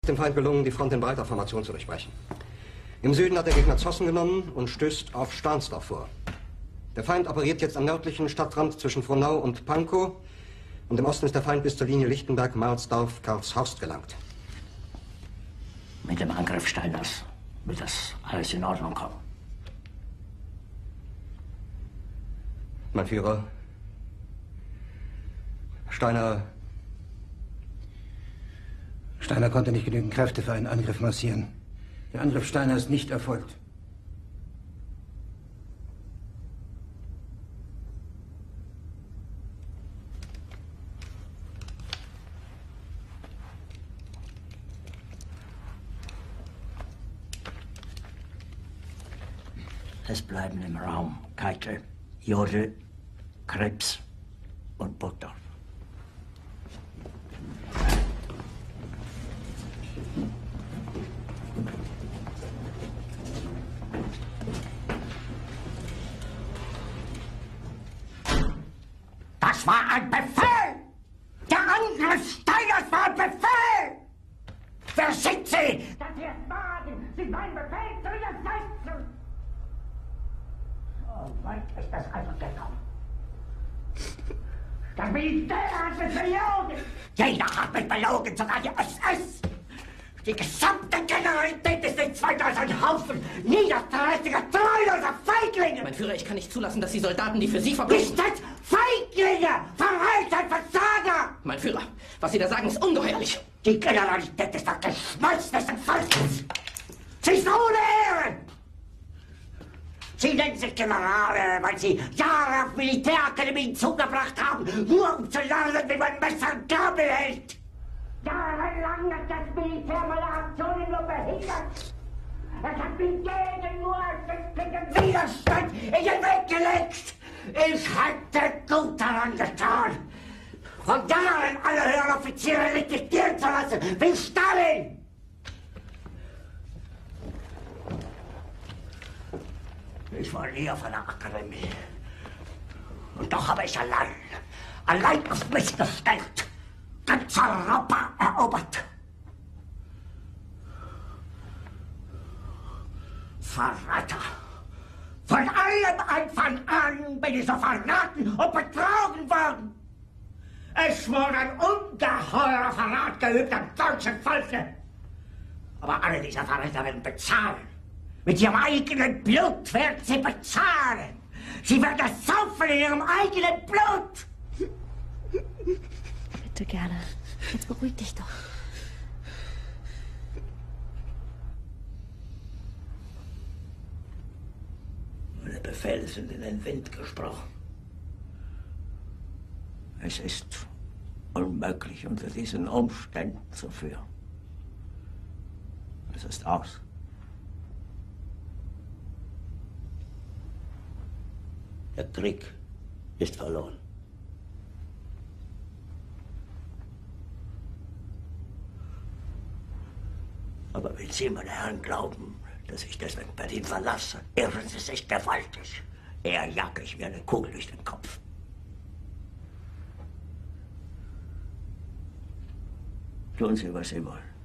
dem Feind gelungen, die Front in breiter Formation zu durchbrechen. Im Süden hat der Gegner Zossen genommen und stößt auf Stahnsdorf vor. Der Feind operiert jetzt am nördlichen Stadtrand zwischen Frohnau und Pankow. Und im Osten ist der Feind bis zur Linie Lichtenberg-Marsdorf-Karlshorst gelangt. Mit dem Angriff Steiners wird das alles in Ordnung kommen. Mein Führer, Steiner konnte nicht genügend Kräfte für einen Angriff massieren. Der Angriff Steiner ist nicht erfolgt. Es bleiben im Raum Keitel, Jodl, Krebs und Burgdorf. Das war ein Befehl! Der Angriff Steiners war ein Befehl! Wer schickt Sie? Dass Sie es wagen, sich meinen Befehl zu widersetzen! So weit ist das also gekommen. Das Militär hat mich belogen! Jeder hat mich belogen, sogar die SS! Die gesamte Generalität ist nichts weiter als ein Haufen niederträchtiger, treuloser Feiglinge! Mein Führer, ich kann nicht zulassen, dass die Soldaten, die für Sie verbrechen... Nicht als Feiglinge! Verreiter, Versager! Mein Führer, was Sie da sagen, ist ungeheuerlich. Die Generalität ist das Geschmolz des Volkes! Sie ist ohne Ehre! Sie nennen sich Generale, weil Sie Jahre auf Militärakademien zugebracht haben, nur um zu lernen, wie man Messer und Gabel hält! Jahrelang hat das Militär meine Aktionen nur behindert. Es hat mich jeden nur ersichtlichen Widerstand in den Weg gelegt. Ich hätte gut daran getan, von Jahren alle höheren Offiziere liquidieren zu lassen, wie Stalin. Ich war nie auf einer Akademie. Und doch habe ich allein auf mich gestellt. Ganz Europa erobert. Verräter! Von allem Anfang an bin ich so verraten und betrogen worden. Es wurde ein ungeheurer Verrat geübt am deutschen Volke. Aber alle diese Verräter werden bezahlen. Mit ihrem eigenen Blut werden sie bezahlen. Sie werden es saufen in ihrem eigenen Blut. Bitte gerne. Jetzt beruhig dich doch. Meine Befehle sind in den Wind gesprochen. Es ist unmöglich, unter diesen Umständen zu führen. Es ist aus. Der Krieg ist verloren. Aber wenn Sie, meine Herren, glauben, dass ich deswegen Berlin verlasse, irren Sie sich gewaltig. Eher jag ich mir eine Kugel durch den Kopf. Tun Sie, was Sie wollen.